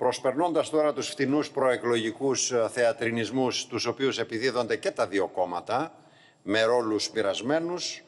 Προσπερνώντας τώρα τους φτηνούς προεκλογικούς θεατρινισμούς, τους οποίους επιδίδονται και τα δύο κόμματα, με ρόλους πειρασμένους,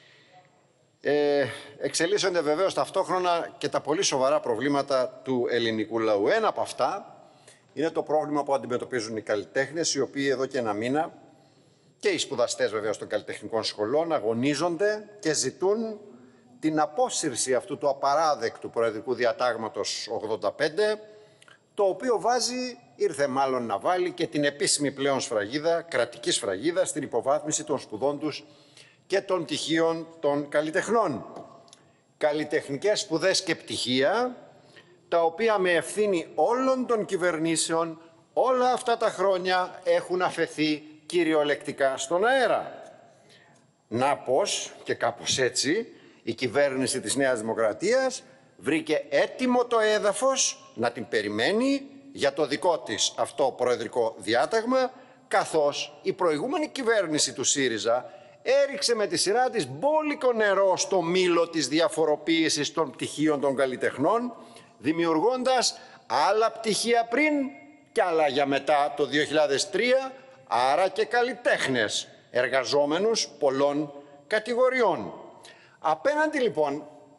εξελίσσονται βεβαίως ταυτόχρονα και τα πολύ σοβαρά προβλήματα του ελληνικού λαού. Ένα από αυτά είναι το πρόβλημα που αντιμετωπίζουν οι καλλιτέχνες, οι οποίοι εδώ και ένα μήνα, και οι σπουδαστές βεβαίως των καλλιτεχνικών σχολών, αγωνίζονται και ζητούν την απόσυρση αυτού του απαράδεκτου προεδρικού διατάγματος 85, το οποίο ήρθε μάλλον να βάλει και την επίσημη πλέον σφραγίδα, κρατική σφραγίδα, στην υποβάθμιση των σπουδών τους και των πτυχίων των καλλιτεχνών. Καλλιτεχνικές σπουδές και πτυχία, τα οποία με ευθύνη όλων των κυβερνήσεων όλα αυτά τα χρόνια έχουν αφαιθεί κυριολεκτικά στον αέρα. Να πως, και κάπως έτσι, η κυβέρνηση της Νέας Δημοκρατίας βρήκε έτοιμο το έδαφος να την περιμένει για το δικό της αυτό προεδρικό διάταγμα, καθώς η προηγούμενη κυβέρνηση του ΣΥΡΙΖΑ έριξε με τη σειρά της μπόλικο νερό στο μήλο της διαφοροποίησης των πτυχίων των καλλιτεχνών, δημιουργώντας άλλα πτυχία πριν και άλλα για μετά το 2003, άρα και καλλιτέχνες, εργαζόμενους πολλών κατηγοριών. Απέναντι λοιπόν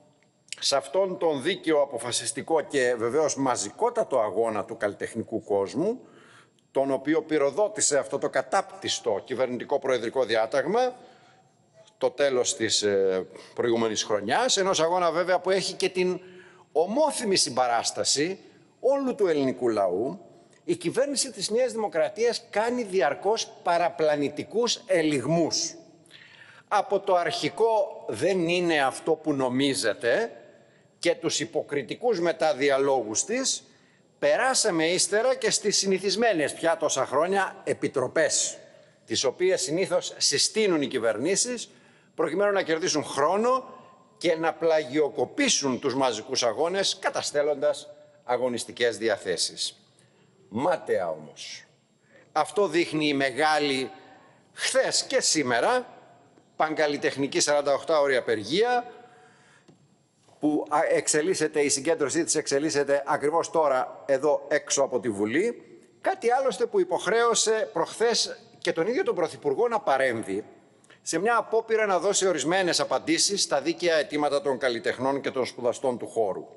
σε αυτόν τον δίκαιο, αποφασιστικό και βεβαίως μαζικότατο αγώνα του καλλιτεχνικού κόσμου, τον οποίο πυροδότησε αυτό το κατάπτυστο κυβερνητικό προεδρικό διάταγμα το τέλος της προηγούμενης χρονιάς, ενός αγώνα βέβαια που έχει και την ομόθυμη συμπαράσταση όλου του ελληνικού λαού, η κυβέρνηση της Νέας Δημοκρατίας κάνει διαρκώς παραπλανητικούς ελιγμούς. Από το αρχικό «δεν είναι αυτό που νομίζετε» και τους υποκριτικούς μετά διαλόγους της, περάσαμε ύστερα και στις συνηθισμένες πια τόσα χρόνια επιτροπές, τις οποίες συνήθως συστήνουν οι κυβερνήσεις προκειμένου να κερδίσουν χρόνο και να πλαγιοκοπήσουν τους μαζικούς αγώνες, καταστέλλοντας αγωνιστικές διαθέσεις. Μάταια όμως. Αυτό δείχνει η μεγάλη, χθες και σήμερα, παγκαλλιτεχνική 48ωρη απεργία, που εξελίσσεται, η συγκέντρωσή της εξελίσσεται ακριβώς τώρα εδώ έξω από τη Βουλή, κάτι άλλωστε που υποχρέωσε προχθές και τον ίδιο τον Πρωθυπουργό να παρέμβει σε μια απόπειρα να δώσει ορισμένες απαντήσεις στα δίκαια αιτήματα των καλλιτεχνών και των σπουδαστών του χώρου.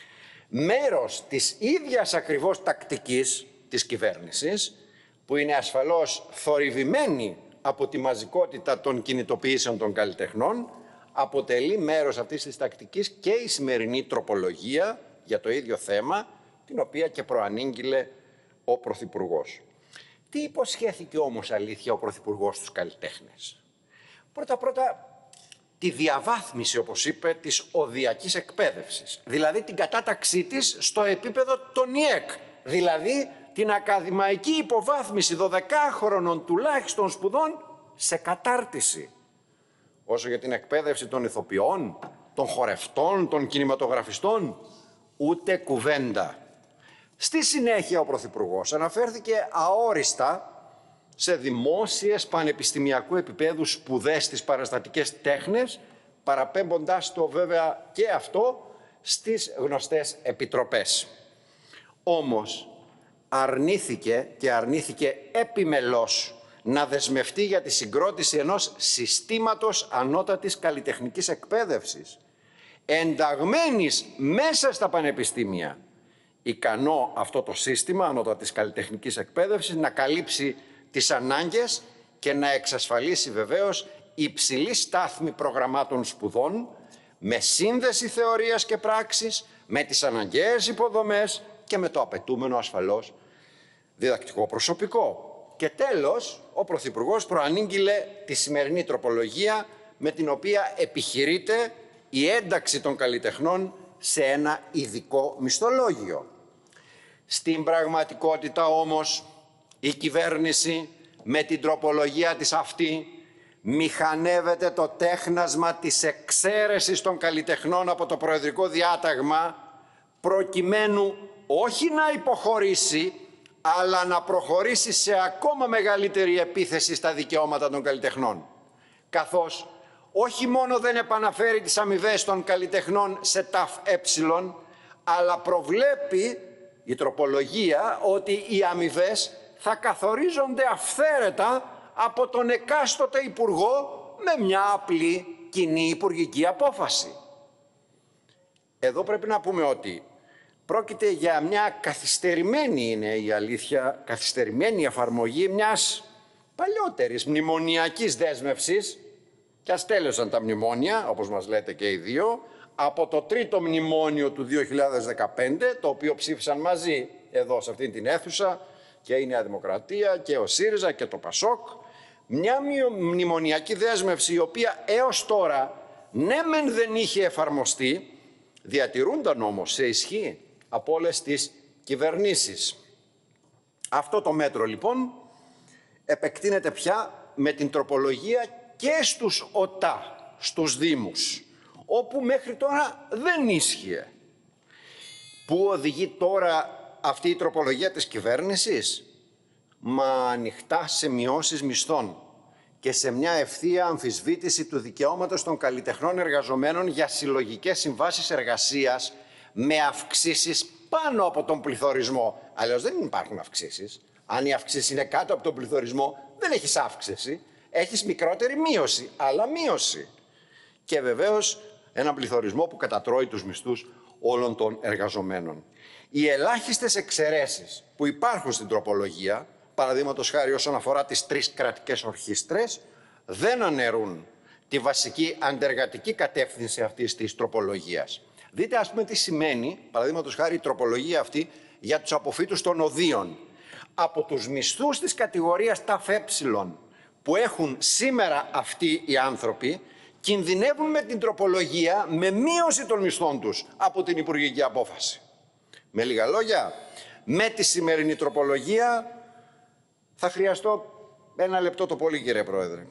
Μέρος της ίδιας ακριβώς τακτικής της κυβέρνησης, που είναι ασφαλώς θορυβημένη από τη μαζικότητα των κινητοποιήσεων των καλλιτεχνών, αποτελεί μέρος αυτής της τακτικής και η σημερινή τροπολογία για το ίδιο θέμα, την οποία και προανήγγειλε ο Πρωθυπουργός. Τι υποσχέθηκε όμως αλήθεια ο Πρωθυπουργός στους καλλιτέχνες? Πρώτα-πρώτα τη διαβάθμιση, όπως είπε, της οδειακής εκπαίδευσης, δηλαδή την κατάταξή της στο επίπεδο των ΙΕΚ, δηλαδή την ακαδημαϊκή υποβάθμιση 12χρονων τουλάχιστον σπουδών σε κατάρτιση. Όσο για την εκπαίδευση των ηθοποιών, των χορευτών, των κινηματογραφιστών, ούτε κουβέντα. Στη συνέχεια ο Πρωθυπουργός αναφέρθηκε αόριστα σε δημόσιες πανεπιστημιακού επίπεδου σπουδές στις παραστατικές τέχνες, παραπέμποντας το βέβαια και αυτό στις γνωστές επιτροπές. Όμως αρνήθηκε επιμελώς να δεσμευτεί για τη συγκρότηση ενός συστήματος ανώτατης καλλιτεχνικής εκπαίδευσης, ενταγμένης μέσα στα πανεπιστήμια, ικανό αυτό το σύστημα ανώτατης καλλιτεχνικής εκπαίδευσης να καλύψει τις ανάγκες και να εξασφαλίσει βεβαίως υψηλή στάθμη προγραμμάτων σπουδών, με σύνδεση θεωρίας και πράξης, με τις αναγκαίες υποδομές και με το απαιτούμενο ασφαλώς διδακτικό προσωπικό. Και τέλος, ο Πρωθυπουργός προανήγγειλε τη σημερινή τροπολογία με την οποία επιχειρείται η ένταξη των καλλιτεχνών σε ένα ειδικό μισθολόγιο. Στην πραγματικότητα όμως η κυβέρνηση με την τροπολογία της αυτή μηχανεύεται το τέχνασμα της εξαίρεσης των καλλιτεχνών από το προεδρικό διάταγμα, προκειμένου όχι να υποχωρήσει, αλλά να προχωρήσει σε ακόμα μεγαλύτερη επίθεση στα δικαιώματα των καλλιτεχνών. Καθώς όχι μόνο δεν επαναφέρει τις αμοιβές των καλλιτεχνών σε ΤΑΦ ε, αλλά προβλέπει η τροπολογία ότι οι αμοιβές θα καθορίζονται αυθαίρετα από τον εκάστοτε υπουργό με μια απλή κοινή υπουργική απόφαση. Εδώ πρέπει να πούμε ότι πρόκειται για μια καθυστερημένη, είναι η αλήθεια, καθυστερημένη εφαρμογή μιας παλιότερης μνημονιακής δέσμευσης, και ας τέλειωσαν τα μνημόνια, όπως μας λέτε και οι δύο, από το τρίτο μνημόνιο του 2015, το οποίο ψήφισαν μαζί εδώ σε αυτήν την αίθουσα και η Νέα Δημοκρατία και ο ΣΥΡΙΖΑ και το ΠΑΣΟΚ, μια μνημονιακή δέσμευση η οποία έως τώρα ναι μεν δεν είχε εφαρμοστεί, διατηρούνταν όμως σε ισχύ από όλες τις κυβερνήσεις. Αυτό το μέτρο λοιπόν επεκτείνεται πια με την τροπολογία και στους ΟΤΑ, στους Δήμους, όπου μέχρι τώρα δεν ίσχυε. Πού οδηγεί τώρα αυτή η τροπολογία της κυβέρνησης? Μα ανοιχτά σε μειώσεις μισθών και σε μια ευθεία αμφισβήτηση του δικαιώματος των καλλιτεχνών εργαζομένων για συλλογικές συμβάσεις εργασίας με αυξήσεις πάνω από τον πληθωρισμό. Αλλιώς δεν υπάρχουν αυξήσεις. Αν η αυξήση είναι κάτω από τον πληθωρισμό, δεν έχεις αύξηση. Έχεις μικρότερη μείωση, αλλά μείωση. Και βεβαίως έναν πληθωρισμό που κατατρώει τους μισθούς όλων των εργαζομένων. Οι ελάχιστες εξαιρέσεις που υπάρχουν στην τροπολογία, παραδείγματος χάρη όσον αφορά τις 3 κρατικές ορχήστρες, δεν αναιρούν τη βασική αντεργατική κατεύθυνση αυτής της τροπολογίας. Δείτε ας πούμε τι σημαίνει, παραδείγματος χάρη, η τροπολογία αυτή για τους αποφύτους των οδείων. Από τους μισθούς της κατηγορίας ΤΑΦΕ που έχουν σήμερα αυτοί οι άνθρωποι, κινδυνεύουν με την τροπολογία με μείωση των μισθών τους από την υπουργική απόφαση. Με λίγα λόγια, με τη σημερινή τροπολογία θα χρειαστώ 1 λεπτό το πολύ, κύριε Πρόεδρε.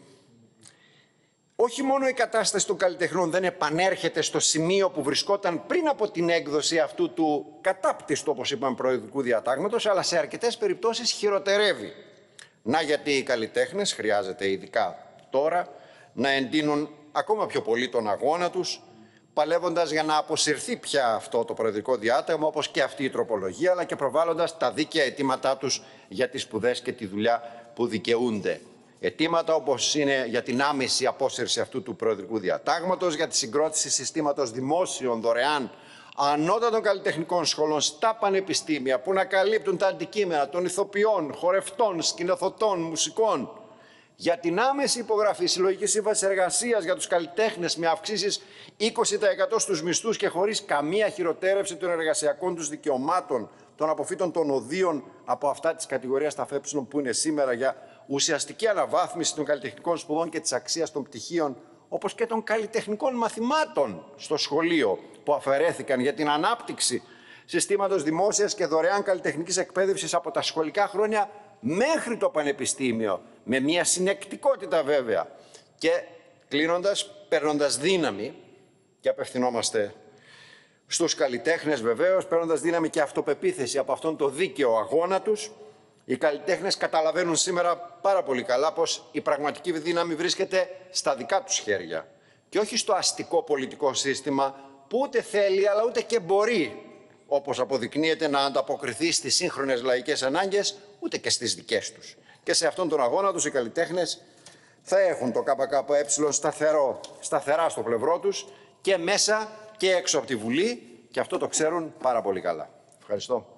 Όχι μόνο η κατάσταση των καλλιτεχνών δεν επανέρχεται στο σημείο που βρισκόταν πριν από την έκδοση αυτού του κατάπτυστου, όπως είπαμε, προεδρικού διατάγματος, αλλά σε αρκετές περιπτώσεις χειροτερεύει. Να γιατί οι καλλιτέχνες χρειάζεται ειδικά τώρα να εντείνουν ακόμα πιο πολύ τον αγώνα τους, παλεύοντας για να αποσυρθεί πια αυτό το προεδρικό διάταγμα, όπως και αυτή η τροπολογία, αλλά και προβάλλοντας τα δίκαια αιτήματά τους για τις σπουδές και τη δουλειά που δικαιούνται. Αιτήματα όπως είναι για την άμεση απόσυρση αυτού του προεδρικού διατάγματος, για τη συγκρότηση συστήματος δημόσιων δωρεάν ανώτατων καλλιτεχνικών σχολών στα πανεπιστήμια που να καλύπτουν τα αντικείμενα των ηθοποιών, χορευτών, σκηνοθετών, μουσικών, για την άμεση υπογραφή συλλογικής σύμβασης εργασίας για τους καλλιτέχνες με αυξήσεις 20% στους μισθούς και χωρίς καμία χειροτέρευση των εργασιακών τους δικαιωμάτων, των αποφύτων των οδείων από αυτά της κατηγορίας ΤΑΦΕ που είναι σήμερα, για ουσιαστική αναβάθμιση των καλλιτεχνικών σπουδών και της αξίας των πτυχίων, όπως και των καλλιτεχνικών μαθημάτων στο σχολείο που αφαιρέθηκαν, για την ανάπτυξη συστήματος δημόσιας και δωρεάν καλλιτεχνικής εκπαίδευσης από τα σχολικά χρόνια μέχρι το πανεπιστήμιο, με μια συνεκτικότητα βέβαια. Και κλείνοντας, παίρνοντας δύναμη, και απευθυνόμαστε στους καλλιτέχνες βεβαίως, παίρνοντας δύναμη και αυτοπεποίθηση από αυτόν τον δίκαιο αγώνα τους, οι καλλιτέχνες καταλαβαίνουν σήμερα πάρα πολύ καλά πως η πραγματική δύναμη βρίσκεται στα δικά τους χέρια και όχι στο αστικό πολιτικό σύστημα που ούτε θέλει αλλά ούτε και μπορεί, όπως αποδεικνύεται, να ανταποκριθεί στις σύγχρονες λαϊκές ανάγκες, ούτε και στις δικές τους. Και σε αυτόν τον αγώνα τους οι καλλιτέχνες θα έχουν το ΚΚΕ σταθερά στο πλευρό τους και μέσα και έξω από τη Βουλή, και αυτό το ξέρουν πάρα πολύ καλά. Ευχαριστώ.